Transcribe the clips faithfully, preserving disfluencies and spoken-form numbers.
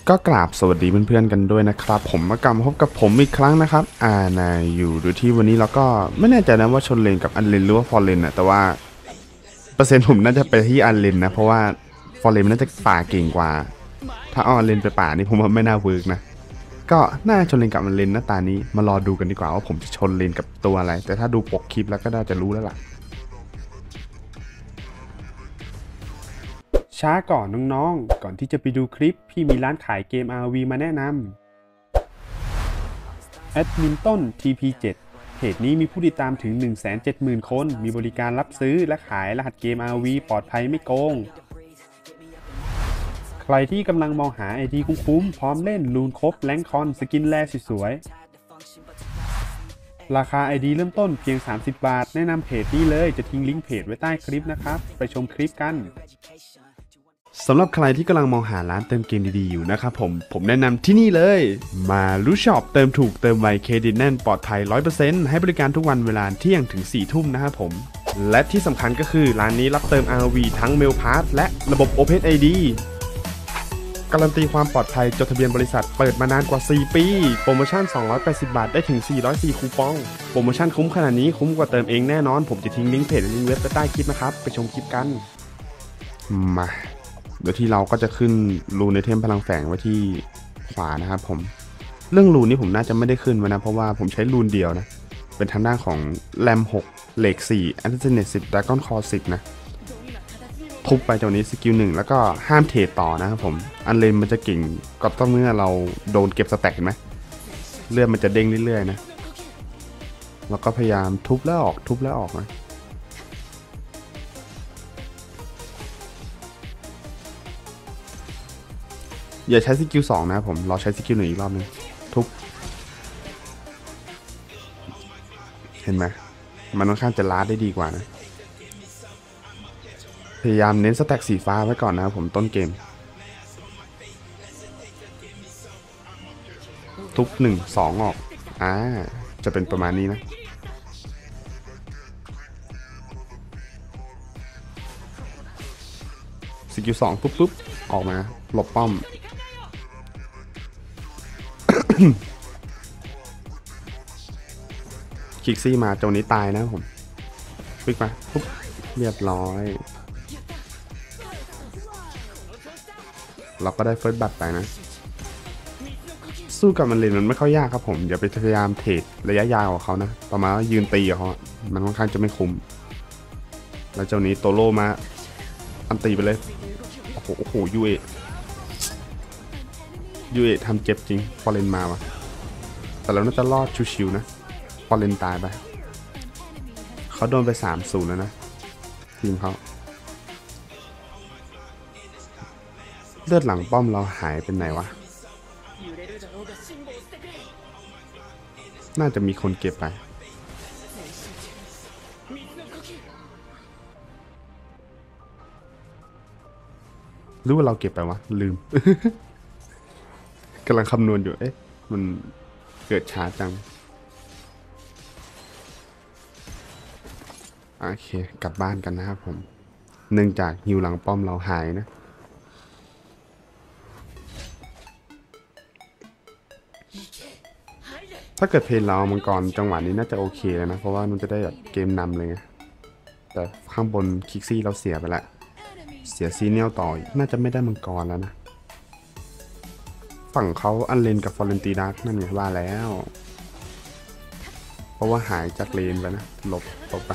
ก็กราบสวัสดีเพื่อนๆกันด้วยนะครับผมมากลับมาพบกับผมอีกครั้งนะครับอ่านายอยู่โดยที่วันนี้เราก็ไม่แน่ใจนะว่าชนเลนกับอันเลนหรือว่าฟอร์เรนนะแต่ว่าเปอร์เซ็นต์ผมน่าจะไปที่อันเลนนะเพราะว่าฟอร์เรนมันน่าจะป่าเก่งกว่าถ้าเอาอันเลนไปป่านี่ผมว่าไม่น่าเวิร์กนะก็น่าชนเลนกับอันเลนหน้าตานี้มารอดูกันดีกว่าว่าผมจะชนเลนกับตัวอะไรแต่ถ้าดูปกคลิปแล้วก็น่าจะรู้แล้วล่ะช้าก่อนน้องๆก่อนที่จะไปดูคลิปพี่มีร้านขายเกม อาร์ วี มาแนะนำแอดมินต้น ที พี เจ็ด เพจนี้มีผู้ติดตามถึง หนึ่งแสนเจ็ดหมื่น คนมีบริการรับซื้อและขายรหัสเกม อาร์ วี ปลอดภัยไม่โกงใครที่กำลังมองหา ไอ ดี คุ้มๆพร้อมเล่นลูนครบแรงคอนสกินแร่สวยๆราคา ไอ ดี เริ่มต้นเพียงสามสิบบาทแนะนำเพจนี้เลยจะทิ้งลิงก์เพจไว้ใต้คลิปนะครับไปชมคลิปกันสำหรับใครที่กำลังมองหาร้านเติมเกมดีๆอยู่นะครับผมผมแนะนำที่นี่เลยมาลูช็อปเติมถูกเติมไวเครดิตแน่นปลอดภัย ร้อยเปอร์เซ็นต์ ให้บริการทุกวันเวลาเที่ยงถึงสี่ทุ่มนะครับผมและที่สำคัญก็คือร้านนี้รับเติม อาร์ วี ทั้งเมลพาสและระบบ Open ไอ ดี การันตีความปลอดภัยจดทะเบียนบริษัทเปิดมานานกว่าสี่ปีโปรโมชั่นสองร้อยแปดสิบบาทได้ถึงสี่ร้อยสี่คูปองโปรโมชั่นคุ้มขนาดนี้คุ้มกว่าเติมเองแน่นอนผมจะทิ้งลิงก์เพจและลิงก์เว็บไว้ใต้คลิปนะครับไปชมคลิปกันมาโดยที่เราก็จะขึ้นรูนในเทมพลังแฝงไว้ที่ขวานะครับผมเรื่องรูนนี้ผมน่าจะไม่ได้ขึ้นไว้นะเพราะว่าผมใช้รูนเดียวนะเป็นทางด้านของแรมหกเหล็กสี่แอนติเนตสิบดราก้อนคอสิบนะทุบไปจากนี้สกิลหนึ่งแล้วก็ห้ามเทรดต่อนะครับผมอันเลนมันจะเก่งก็ต้องเมื่อเราโดนเก็บสแต็กเห็นไหมเลือดมันจะเด้งเรื่อยๆนะแล้วก็พยายามทุบแล้วออกทุบแล้วออกนะอย่าใช้สกิลสองนะผมเราใช้สกิลหนึ่งอีกรอบนึงทุบเห็นไหมมันค่อนข้างจะล้าได้ดีกว่านะพยายามเน้นสแต็กสีฟ้าไว้ก่อนนะครับผมต้นเกมทุบหนึ่งสองออกอ่าจะเป็นประมาณนี้นะสกิลสองปุ๊บปุ๊บออกมาหลบป้อมคิกซี่มาจนนี้ตายนะผมปิ๊กมาปุ๊บเรียบร้อยเราก็ได้เฟิร์สบัตรไปนะสู้กับมันเลนมันไม่ค่อยยากครับผมอย่าไปพยายามเทรดระยะยาวของเขานะประมาณยืนตีกับเขามันค่อนข้างจะไม่คุ้มแล้วเจ้านี้โตโร่มาอันตีไปเลยโอ้โหโอ้โหยูเอยูเอทำเจ็บจริงพอเลนมาวะแต่เราน่าจะรอดชิวๆนะพอเลนตายไปเขาโดนไป สามศูนย์ แล้วนะทีมเขาเลือดหลังป้อมเราหายเป็นไหนวะน่าจะมีคนเก็บไปหรือว่าเราเก็บไปวะลืม กำลังคำนวณอยู่เอ๊ะมันเกิดช้าจังโอเคกลับบ้านกันนะครับผมเนื่องจากฮิวหลังป้อมเราหายนะถ้าเกิดเพลเรามังกรจังหวะนี้น่าจะโอเคแล้วนะเพราะว่ามันจะได้แบบเกมนำเลยไงแต่ข้างบนคิกซี่เราเสียไปแล้วเสียซีเนียลต่อน่าจะไม่ได้มังกรแล้วนะฝั่งเขาอันเลนกับฟอร์เรนตีดักนั่นไงว่าแล้วเพราะว่าหายจากเลนไปนะหลบหลบไป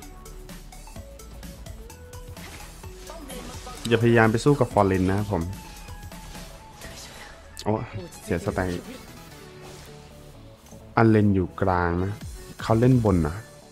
อย่าพยายามไปสู้กับฟอร์เรนนะผมโอ้เสียสไตล์อันเลนอยู่กลางนะเขาเล่นบนนะ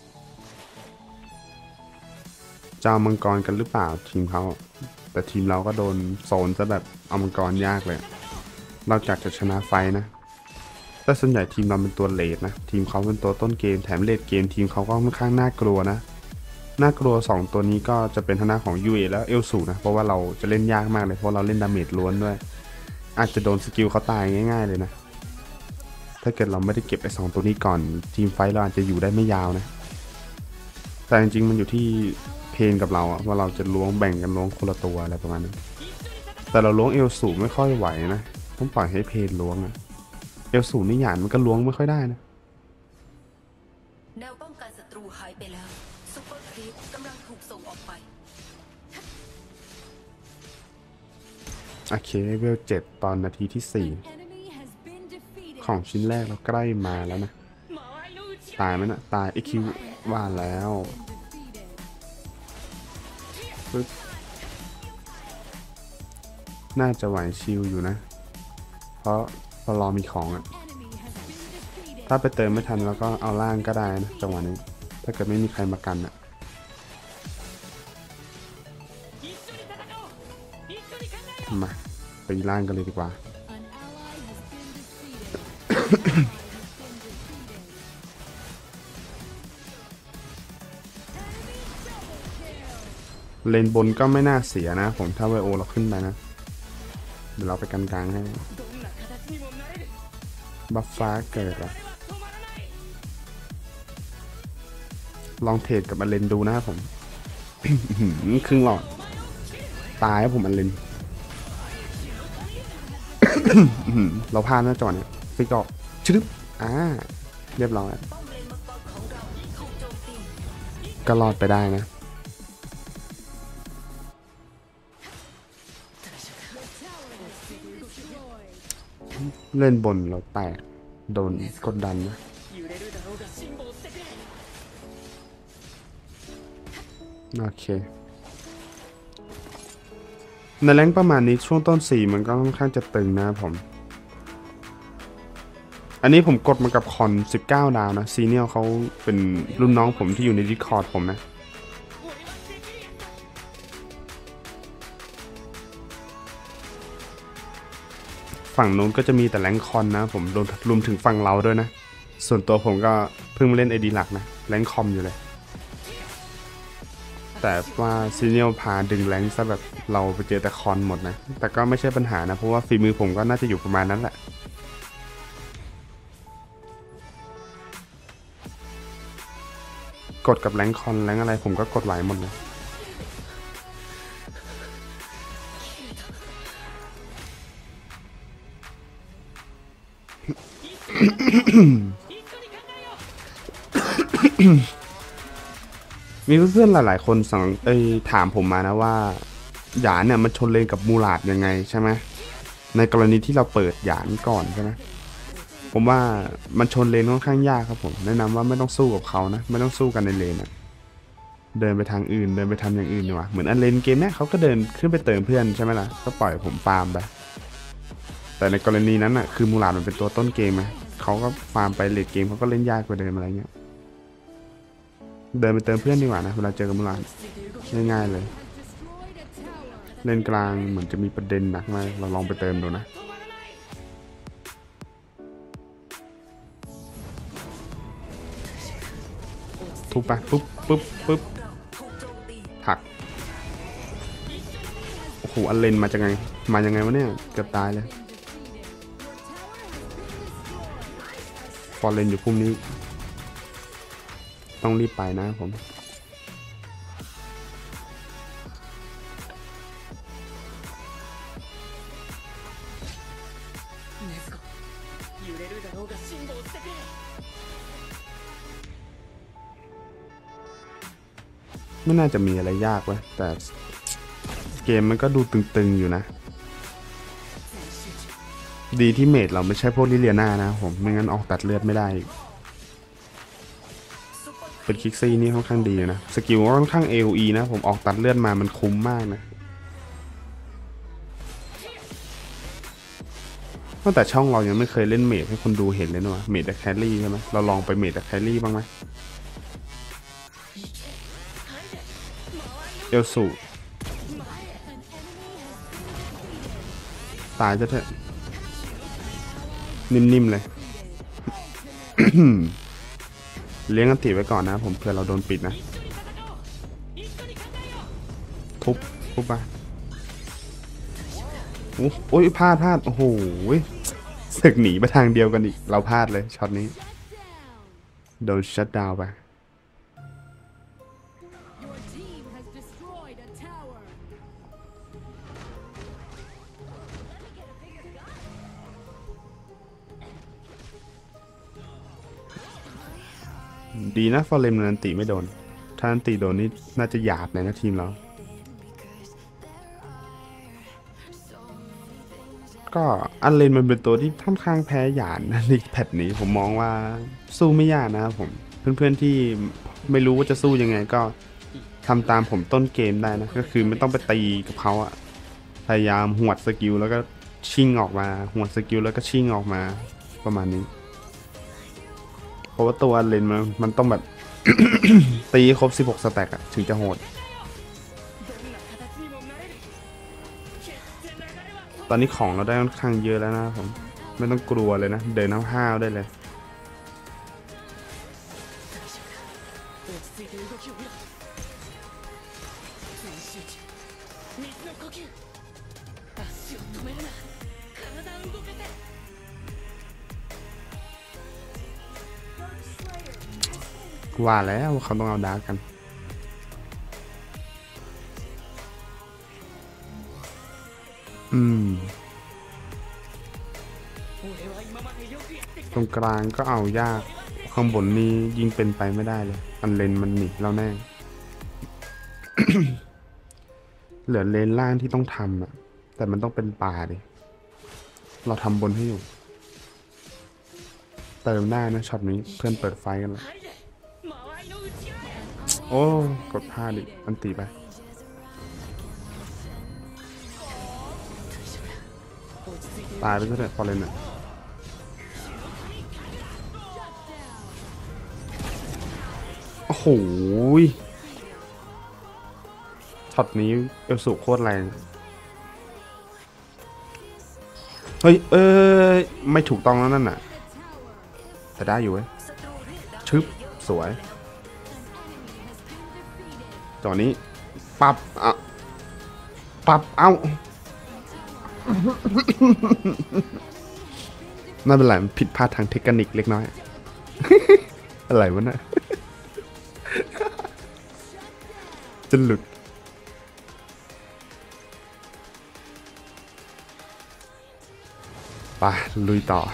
จะเอามังกรกันหรือเปล่าทีมเขาแต่ทีมเราก็โดนโซนซะแบบเอามังกรยากเลยเราจากจะชนะไฟนะแต่ส่วนใหญ่ทีมเราเป็นตัวเลดนะทีมเขาเป็นตัวต้นเกมแถมเลดเกมทีมเขาก็ค่อนข้างน่ากลัวนะน่ากลัวสองตัวนี้ก็จะเป็นทางด้านของยูเอและเอลสูนะเพราะว่าเราจะเล่นยากมากเลยเพราะเราเล่นดาเมจล้วนด้วยอาจจะโดนสกิลเขาตายง่ายๆเลยนะถ้าเกิดเราไม่ได้เก็บไอ้สองตัวนี้ก่อนทีมไฟเราอาจจะอยู่ได้ไม่ยาวนะแต่จริงๆมันอยู่ที่เพนกับเราอะว่าเราจะล้วงแบ่งกันล้วงคนละตัวอะไรประมาณนั้นแต่เราล้วงเอลสูไม่ค่อยไหวนะต้องปล่อยให้เพลล้วงอะเอลสูนี่หยานมันก็ล้วงไม่ค่อยได้นะแนวป้องกันศัตรูหายไปแล้วซุปเปอร์ครีปกำลังถูกส่งออกไปโอเคเวลเจ็ดตอนนาทีที่สี่ของชิ้นแรกเราใกล้มาแล้วนะตายไหมนะตายไอคิวว่าแล้วปึ๊บน่าจะไหวชิลอยู่นะเพราะพอรอมีของอะถ้าไปเติมไม่ทันแล้วก็เอาล่างก็ได้นะจังหวะนี้ถ้าเกิดไม่มีใครมากันอะมาไปล่างกันเลยดีกว่าเลนบนก็ไม่น่าเสียนะผมถ้าไวโอเราขึ้นไปนะเดี๋ยวเราไปกันกลางให้บัฟฟ้าเกิดอะลองเทรดกับอเลนดูนะครับผม ครึ่งหลอดตายผมอเลน เราพลาดหน้าจอเนี่ยฟิกออกชึบอ่าเรียบร้อยก็รอดไปได้นะเล่นบนเราแตกโดนกดดันนะโอเคในแรงประมาณนี้ช่วงต้นสี่มันก็ค่อนข้างจะตึงนะผมอันนี้ผมกดมากับคอนสิบเก้าดาวนะซีเนียลเขาเป็นรุ่นน้องผมที่อยู่ใน Discord ผมนะฝั่งนู้นก็จะมีแต่แรงคอนนะผมรวมถึงฝั่งเราด้วยนะส่วนตัวผมก็เพิ่งมาเล่นไอดีหลักนะแรงคอมอยู่เลยแต่ว่าซีเนียลพาดึงแรงซะแบบเราไปเจอแต่คอนหมดนะแต่ก็ไม่ใช่ปัญหานะเพราะว่าฝีมือผมก็น่าจะอยู่ประมาณนั้นแหละกดกับแรงคอนแรงอะไรผมก็กดไหวหมดเลยมีเพื่อนๆหลายๆคนสั่งเอ้ยถามผมมานะว่าหยานเนี่ยมันชนเลนกับมูลาดยังไงใช่ไหมในกรณีที่เราเปิดหยานก่อนใช่ไหมผมว่ามันชนเลนค่อนข้างยากครับผมแนะนำว่าไม่ต้องสู้กับเขานะไม่ต้องสู้กันในเลนอะเดินไปทางอื่นเดินไปทำอย่างอื่นดีกว่าเหมือนอันเลนเกมเนี้ยเขาก็เดินขึ้นไปเติมเพื่อนใช่ไหมล่ะก็ปล่อยผมฟาร์มไปแต่ในกรณีนั้นอะคือมูลาดมันเป็นตัวต้นเกมไหมเขาก็ฟาร์มไปเลทเกมเขาก็เล่นยากกว่าเดิมอะไรเงี้ยเดินไปเติมเพื่อนดีกว่านะเวลาเจอกับมูลาดง่ายๆเลยเล่นกลางเหมือนจะมีประเด็นหนักมากเราลองไปเติมดูนะทุบไปปุ๊บปุ๊บปุ๊บถักโอ้โหอันเลนมาจากไงมายังไงวะเนี่ยเกือบตายเลยฟอร์เรนอยู่พุ่มนี้ต้องรีบไปนะผมไม่น่าจะมีอะไรยากเว้ยแต่เกมมันก็ดูตึงๆอยู่นะดีที่เมจเราไม่ใช่พวกลิเลียนานะผมไม่งั้นออกตัดเลือดไม่ได้เป็นคิกซี่นี่ค่อนข้างดีนะสกิลค่อนข้าง เอ โอ อี นะผมออกตัดเลือดมามันคุ้มมากนะตั้งแต่ช่องเรายังไม่เคยเล่นเมจให้คนดูเห็นเลยนะว่าเมจแครี่ใช่ไหมเราลองไปเมจแครี่บ้างไหมเอลสูตายจะเถอะนิ่มๆเลย เลี้ยงอันติไว้ก่อนนะผมเผื่อเราโดนปิดนะทุบทุบไปโอ้ยพลาดพลาดโอ้โหสึกหนีไปทางเดียวกันอีกเราพลาดเลยช็อตนี้โดนชัตดาวน์ไปดีนะฟอร์เรมนันติไม่โดนถ้านันติโดนนี่น่าจะหยาบเลยนะทีมเราก็อันเลนมันเป็นตัวที่ค่อนข้างแพ้หยาดนะในแพทนี้ผมมองว่าสู้ไม่ยากนะครับผมเพื่อนๆที่ไม่รู้ว่าจะสู้ยังไงก็ทำตามผมต้นเกมได้นะก็คือไม่ต้องไปตีกับเขาอะพยายามหวดสกิลแล้วก็ชิ่งออกมาหวดสกิลแล้วก็ชิ่งออกมาประมาณนี้เพราะว่าตัวเลนมันมันต้องแบบ ตีครบสิบหกสแต็กอะถึงจะโหดตอนนี้ของเราได้ค่อนข้างเยอะแล้วนะผมไม่ต้องกลัวเลยนะเดินน้ำห้าวได้เลยว่าแล้วเขาต้องเอาดาร์กกันอืมตรงกลางก็เอายากข้างบนนี้ยิงเป็นไปไม่ได้เลยอันเลนมันหนีเราแน่ เหลือเลนล่างที่ต้องทำอะแต่มันต้องเป็นป่าดิเราทำบนให้อยู่เติมได้นะช็อตนี้เพื่อนเปิดไฟกันแล้วโอ้กดพลาดดิอันตีไปตายไปซะเถอะพอเลนอะโอ้โหช็อตนี้เอลสูโคตรแรงเฮ้ยเออไม่ถูกต้องแล้วนั่นน่ะแต่ได้อยู่เว้ยชึบสวยตอนนี้ปับอ่ะปับเอ้าไม่เป็นไรผิดพลาดทางเทคนิคเล็กน้อย อะไรวะน่ะ จะหลุดไปลุยต่อ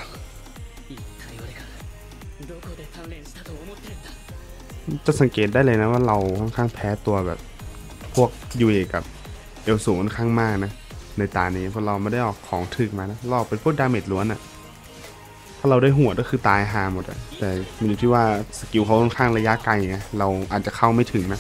จะสังเกตได้เลยนะว่าเราค่อนข้างแพ้ตัวแบบพวกยูเอกับเอลสูงค่อนข้างมากนะในตานี้เพราะเราไม่ได้ออกของถึกมานะเราเป็นพวกดาเมจล้วนอะถ้าเราได้หัวก็คือตายหาหมดอะแต่มันอยู่ที่ว่าสกิลเขาค่อนข้างระยะไกลไงเราอาจจะเข้าไม่ถึงนะ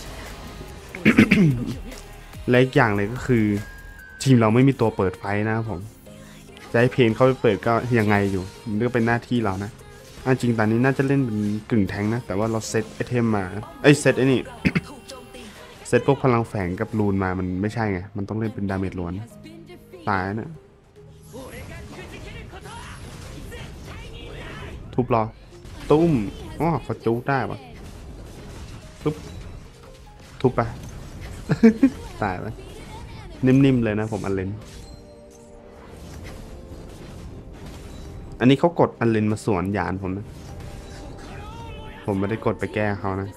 และอีกอย่างเลยก็คือทีมเราไม่มีตัวเปิดไฟนะครับผมจะให้เพนเข้าไปเปิดก็ยังไงอยู่มันก็เป็นหน้าที่เรานะอันจริงตอนนี้น่าจะเล่นเป็นกึ่งแทงนะแต่ว่าเราเซตไอเทมมาไอเซตไอนี่ เซตพวกพลังแฝงกับรูนมามันไม่ใช่ไงมันต้องเล่นเป็นดาเมจล้วนตายนะทุบรอตุ้มอ๋อเขาจู๊ได้ปะปุ๊บทุบไป ตายไปนิ่มๆเลยนะผมอันเลนอันนี้เขากดอันเลนมาสวนยานผมนะผมไม่ได้กดไปแก้เขานะ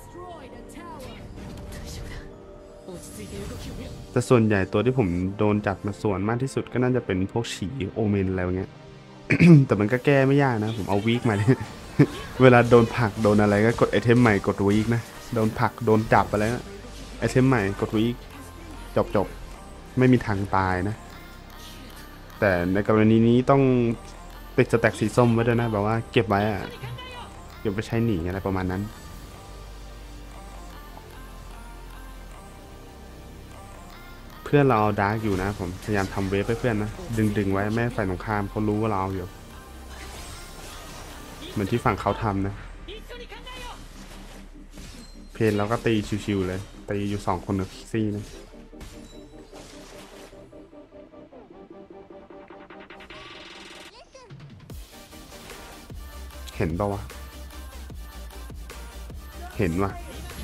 แต่ส่วนใหญ่ตัวที่ผมโดนจับมาสวนมากที่สุดก็น่าจะเป็นพวกฉีโอเมนอะไรเงี้ย แต่มันก็แก้ไม่ยากนะผมเอาวีคมาเนี่ย เวลาโดนผลักโดนอะไรก็กดไอเทมใหม่กดวีคนะโดนผลักโดนจับอะไรนะไอเทมใหม่กดวีคจบจบไม่มีทางตายนะแต่ในกรณีนี้ต้องติดสแต็กสีส้มไว้ด้วยนะแบบว่าเก็บไว้อะเก็บไปใช้หนีอะไรประมาณนั้นเพื่อนเราเอาดาร์กอยู่นะผมพยายามทำเวฟให้เพื่อนนะดึงดึงไว้แม่ฝ่ายตรงข้ามเขารู้ว่าเราเอาอยู่เหมือนที่ฝั่งเขาทำนะเพนเราก็ตีชิวๆเลยตีอยู่สองคนกับซี่นะเห็นปะวะเห็นวะ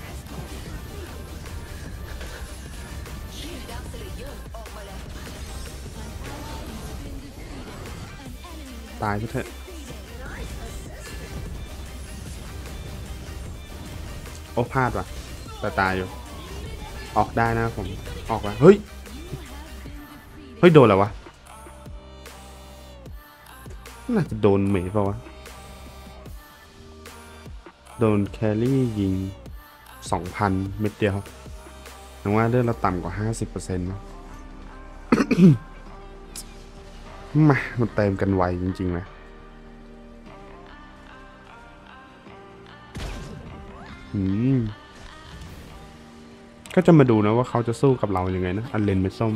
ตายเถอะโอ้พลาดว่ะแต่ตายอยู่ออกได้นะผมออกแล้วเฮ้ยเฮ้ยโดนแล้ววะน่าจะโดนเหมย์ป่าวะโดนแครี่ยิง สองพัน เม็ดเดียวนึกว่าเลือดเราต่ำกว่า ห้าสิบเปอร์เซ็นต์ นะ มามันเติมกันไวจริงๆนะอืมก็จะมาดูนะว่าเขาจะสู้กับเรายัางไงนะอันเลนเป็นส้ม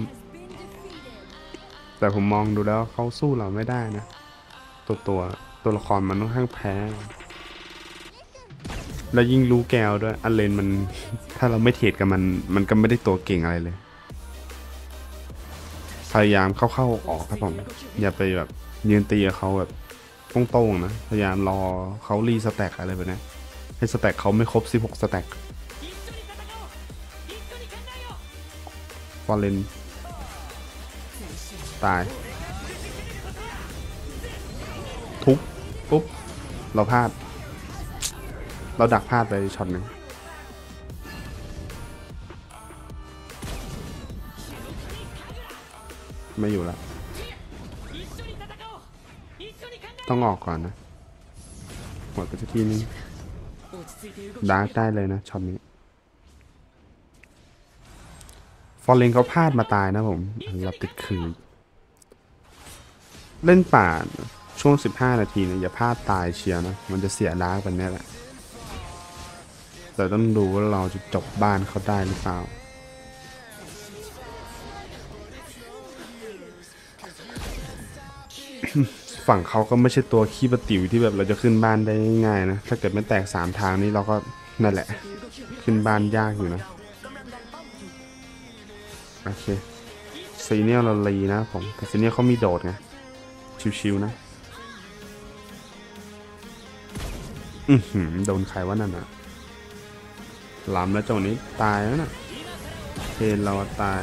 แต่ผมมองดูแล้วเขาสู้เราไม่ได้นะตัวตัวตัวละครมันค่อนข้างแพ้แล้วยิ่งรู้แกวด้วยอันเลนมัน ถ้าเราไม่เทรดกับมันมันก็ไม่ได้ตัวเก่งอะไรเลยพยายามเข้าๆออกครับผมอย่าไปแบบยืนตีกับเขาแบบโต้งๆนะพยายามรอเขารีสแต็กอะไรแบบนี้ให้สแต็กเขาไม่ครบสิบหกสแต็กฟอร์เรนตายทุบปุ๊บเราพลาดเราดักพลาดไปช็อตหนึ่งไม่อยู่แล้วต้องออกก่อนนะหมดไปสักทีนึงดาร์กได้เลยนะช็อตนี้ฟอร์เรนเขาพลาดมาตายนะผมเราติดขืนเล่นป่าช่วงสิบห้านาทีเนี่ยอย่าพลาดตายเชียร์นะมันจะเสียดาร์กแบบนี้แหละแต่ต้องดูว่าเราจะจบบ้านเขาได้หรือเปล่าฝั่งเขาก็ไม่ใช่ตัวขี้ประติ๋วที่แบบเราจะขึ้นบ้านได้ง่ายๆนะถ้าเกิดไม่แตกสามทางนี้เราก็นั่นแหละขึ้นบ้านยากอยู่นะโอเคซีเนียลเราลีนะผมแต่ซีเนียลเขามีโดดไงชิวๆนะอือหือโดนใครวะนั่นอะล้ำแล้วจังหวะนี้ตายแล้วนะเทนเราตาย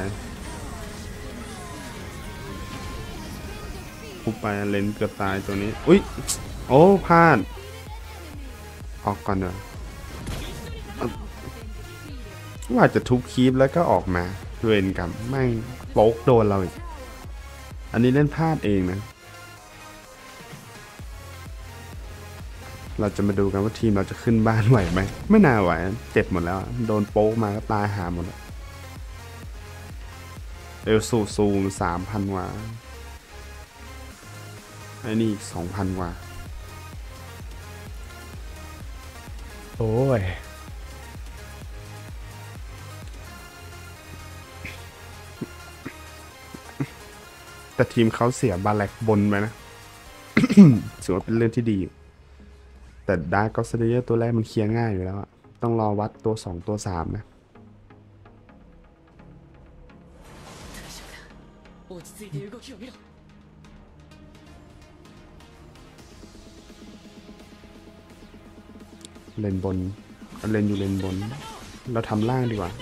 ปุบไปเลนเกือบตายตัวนี้อุ้ยโอ้พลาดออกก่อนเถอะว่าจะทุบคีบแล้วก็ออกมาเวรกรรมแม่งโป๊กโดนเราอีกอันนี้เล่นพลาดเองนะเราจะมาดูกันว่าทีมเราจะขึ้นบ้านไหวไหมไม่น่าไหวเจ็บหมดแล้วโดนโป๊กมาก็ตายหาหมดแล้วเอลซูซูสามพันกว่าไอ้นี่อีกสองพันกว่าโอ้ยแต่ทีมเขาเสียบาแลกบนไปนะ ถือว่าเป็นเรื่องที่ดีแต่ดาร์กก็สเตเยอร์ตัวแรกมันเคลียร์ง่ายอยู่แล้วอะต้องรอวัดตัวสองตัวสามนะเลนบนเลนอยู่เลนบนเราทำล่างดีกว่า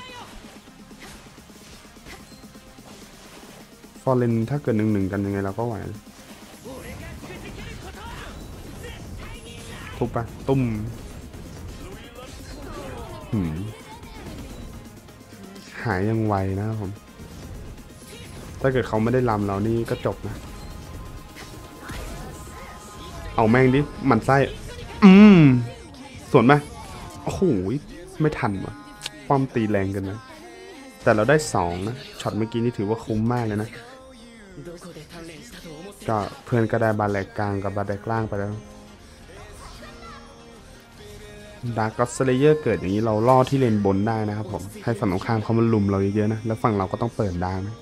ฟอร์เรนถ้าเกิดหนึ่งหนึ่งกันยังไงเราก็ไหวทุบปะตุ้มหืมหายยังไวนะครับผมถ้าเกิดเขาไม่ได้ลำเรานี่ก็จบนะเอาแม่งดิมันไส้อืมส่วนไหมโอ้โหไม่ทันว่ะป้อมตีแรงกันนะแต่เราได้สองนะช็อตเมื่อกี้นี่ถือว่าคุ้มมากเลยนะก็เพื่อนก็ได้บาแลกกลางกับบาแลกล่างไปแล้วดาร์กก็สเลเยอร์เกิดอย่างนี้เราล่อที่เลนบนได้นะครับผมให้ฝั่งตรงข้ามเขามาลุมเราเยอะๆนะแล้วฝั่งเราก็ต้องเปิดดาร์กนะ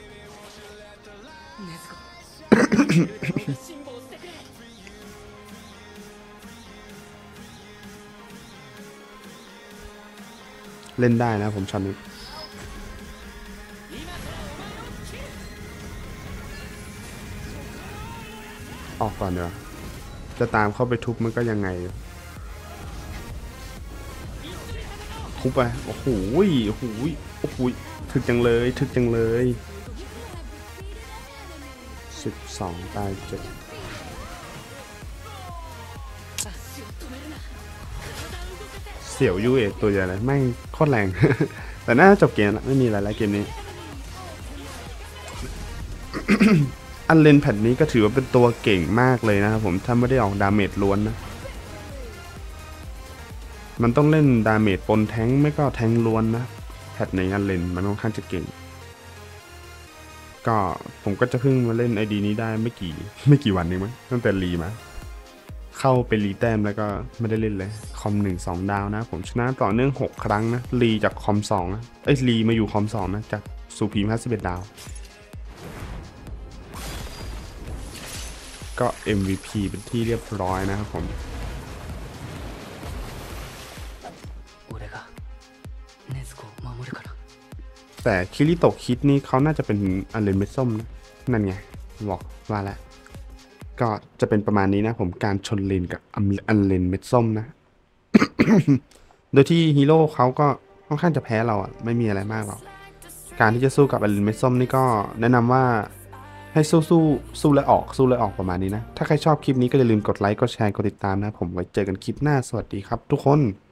เล่นได้นะผมช็อตนี้ออกก่อนเดี๋ยวจะตามเข้าไปทุบมันก็ยังไงทุบไปโอ้โหโอ้โหโอ้โหถึกจังเลยถึกจังเลยสิบสองตายเจ็ดเสี่ยวยูเอตัวใหญ่เลยไม่โคตรแรง แต่น่าจบเกมแล้วไม่มีอะไรแล้วเกมนี้ อันเลนแพทนี้ก็ถือว่าเป็นตัวเก่งมากเลยนะครับผมถ้าไม่ได้ออกดาเมจล้วนนะมันต้องเล่นดาเมจปนแทงค์ไม่ก็แทงค์ล้วนนะแพทในอันเลนมันค่อนข้างจะเก่งก็ผมก็จะเพิ่งมาเล่นไอดีนี้ได้ไม่กี่ไม่กี่วันเองมั้งตั้งแต่รีมาเข้าไปรีแต้มแล้วก็ไม่ได้เล่นเลยคอมหนึ่งสองดาวนะผมชนะต่อเนื่องหกครั้งนะรีจากคอมสองนะเอ้ยรีมาอยู่คอมสองนะจากสูพีมห้าสิบเอ็ดดาวก็ เอ็ม วี พี เป็นที่เรียบร้อยนะครับผมแต่คิริโตะคิดนี่เขาน่าจะเป็นอันเลนเม็ดส้มนะนั่นไงบอกว่าแล้วก็จะเป็นประมาณนี้นะผมการชนเลนกับอันเลนเม็ดส้มนะ โดยที่ฮีโร่เขาก็ค่อนข้างจะแพ้เราอ่ะไม่มีอะไรมากหรอกการที่จะสู้กับอันเลนเม็ดส้มนี่ก็แนะนำว่าให้สู้สู้สู้และออกสู้และออกประมาณนี้นะถ้าใครชอบคลิปนี้ก็อย่าลืมกดไลค์กดแชร์กดติดตามนะผมไว้เจอกันคลิปหน้าสวัสดีครับทุกคน